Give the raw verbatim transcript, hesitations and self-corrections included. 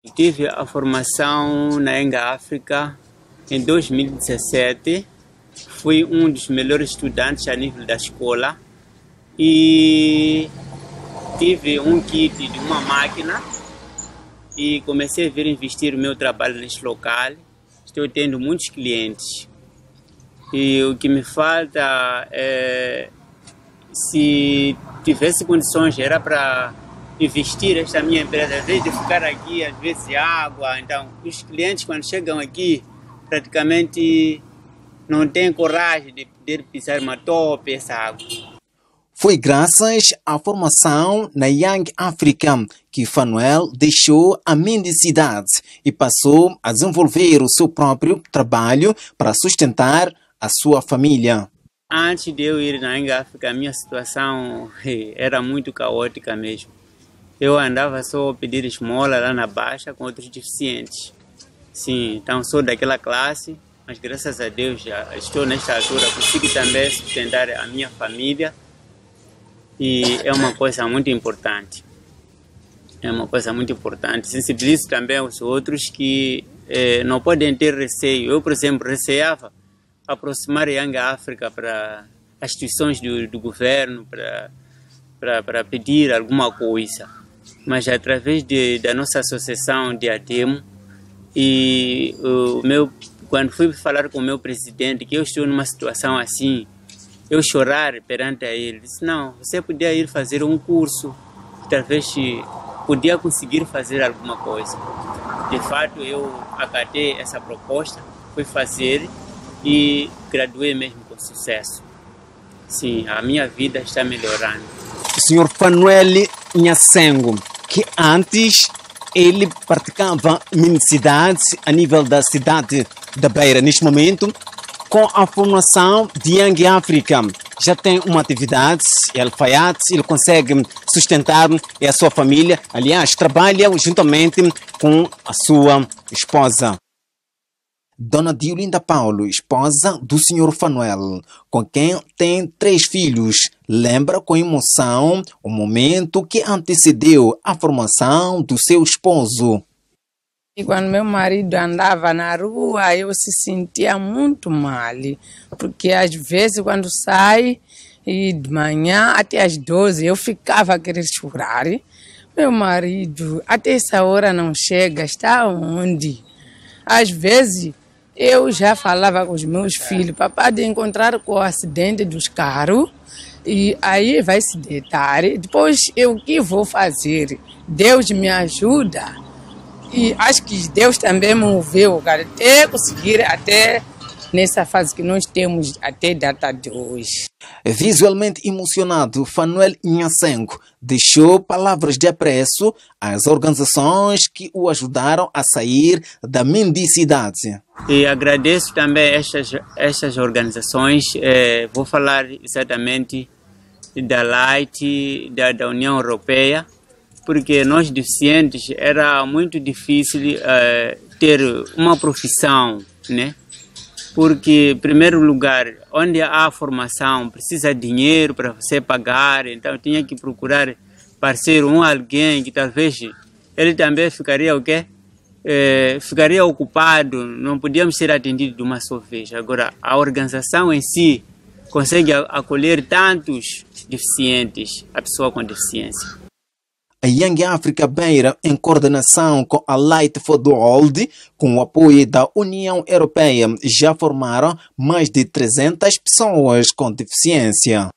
Tive a formação na Young Africa em dois mil e dezessete. Fui um dos melhores estudantes a nível da escola e tive um kit de uma máquina e comecei a vir investir o meu trabalho neste local. Estou tendo muitos clientes e o que me falta é, se tivesse condições, era para investir esta minha empresa, às vezes de ficar aqui, às vezes água. Então, os clientes quando chegam aqui, praticamente não têm coragem de poder pisar uma tope essa água. Foi graças à formação na Young Africa que Fanuel deixou a mendicidade e passou a desenvolver o seu próprio trabalho para sustentar a sua família. Antes de eu ir na Young Africa, a minha situação era muito caótica mesmo. Eu andava só a pedir esmola lá na Baixa com outros deficientes. Sim, então sou daquela classe, mas graças a Deus já estou nesta altura, consigo também sustentar a minha família e é uma coisa muito importante. É uma coisa muito importante. Sensibilizo também os outros que eh, não podem ter receio. Eu, por exemplo, receava aproximar a Young Africa para as instituições do, do governo, para, para, para pedir alguma coisa. Mas através de, da nossa associação de ADEMO, e o meu, quando fui falar com o meu presidente que eu estou numa situação assim, eu chorar perante a ele, disse, não, você podia ir fazer um curso, que talvez podia conseguir fazer alguma coisa. De fato, eu acatei essa proposta, fui fazer e graduei mesmo com sucesso. Sim, a minha vida está melhorando. O senhor Fanuel Nhasengo, que antes ele praticava mendicidade a nível da cidade da Beira, neste momento, com a formação de Young Africa, já tem uma atividade, é alfaiate, ele consegue sustentar a sua família, aliás, trabalha juntamente com a sua esposa. Dona Diolinda Paulo, esposa do senhor Fanuel, com quem tem três filhos, lembra com emoção o momento que antecedeu a formação do seu esposo. E quando meu marido andava na rua, eu se sentia muito mal, porque às vezes quando sai, e de manhã até às doze, eu ficava a querer chorar. Meu marido, até essa hora não chega, está onde? Às vezes, eu já falava com os meus filhos, papai de encontrar com o acidente dos carros, e aí vai se deitar. Depois, eu o que vou fazer? Deus me ajuda. E acho que Deus também moveu, cara, até conseguir, até nessa fase que nós temos, até data de hoje. Visualmente emocionado, Fanuel Nhasengo deixou palavras de apreço às organizações que o ajudaram a sair da mendicidade. E agradeço também estas, estas organizações, eh, vou falar exatamente da Light, da, da União Europeia, porque nós deficientes era muito difícil uh, ter uma profissão, né? Porque, em primeiro lugar, onde há formação, precisa de dinheiro para você pagar, então tinha que procurar parceiro, um alguém que talvez ele também ficaria o quê? Eh, ficaria ocupado, não podíamos ser atendidos de uma só vez. Agora, a organização em si consegue acolher tantos deficientes, a pessoa com deficiência. A Young Africa Beira, em coordenação com a Light for the World, com o apoio da União Europeia, já formaram mais de trezentas pessoas com deficiência.